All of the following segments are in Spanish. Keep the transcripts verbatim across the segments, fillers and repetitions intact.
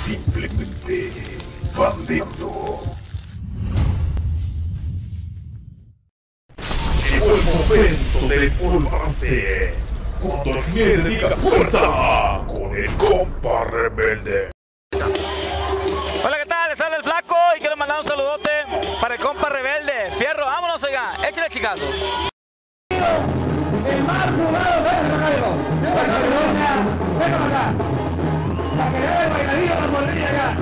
simplemente bandeando. Llegó el momento de empolvarse cuando el cliente diga puerta con el compa rebelde. Hola, ¿qué tal? Les habla el Flaco y quiero mandar un saludote para el compa rebelde. Fierro, vámonos, oiga, échale chicazo. El mal jugado de ese Jairo. Déjame acá. La que debe el bailadillo la mordilla acá.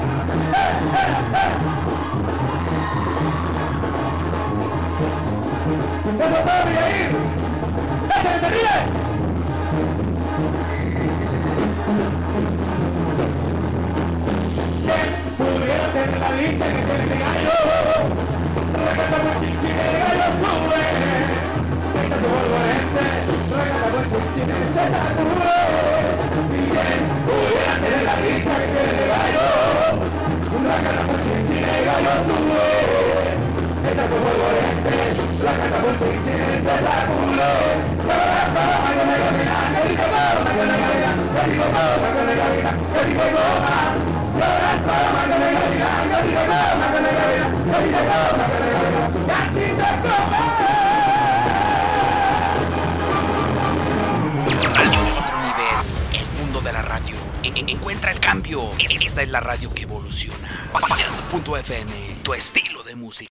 ¡Eso está bien ahí! ¡Échale, te ríe! ¿Quién pudiera tener la dicha que tiene el gallo? Recata con chichine de gallo sube. Deja tu volvorente, recata con chichine se sacude. ¿Y quién pudiera tener la dicha que tiene el gallo? Recata con chichine de gallo sube. Deja tu volvorente, recata con chichine se sacude. Para para para me camina, que digo para que me camina, que digo para que me camina, que digo para. Radio de otro nivel, el mundo de la radio. En- en- encuentra el cambio. Esta es la radio que evoluciona. Bandeando punto F M, tu estilo de música.